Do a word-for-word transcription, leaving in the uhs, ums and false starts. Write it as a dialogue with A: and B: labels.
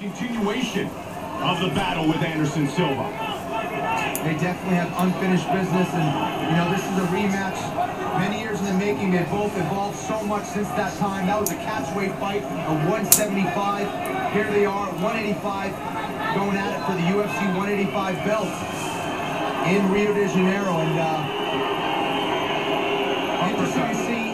A: Continuation of the battle with Anderson Silva.
B: They definitely have unfinished business, and you know, this is a rematch. Many years in the making. They both evolved so much since that time. That was a catchweight fight of one seventy-five. Here they are, one eighty-five, going at it for the U F C one eighty-five belt in Rio de Janeiro. And uh, interesting to see